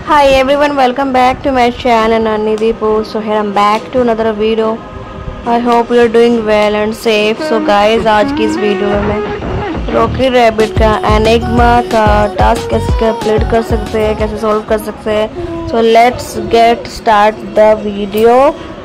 Hi everyone, welcome back to my channel Annidipu. So here I'm back to another video. I hope you're doing well and safe. So guys, आज की इस video में मैं Rocky Rabbit का enigma का task कैसे complete कर सकते हैं, कैसे सॉल्व कर सकते हैं. So let's get start the video.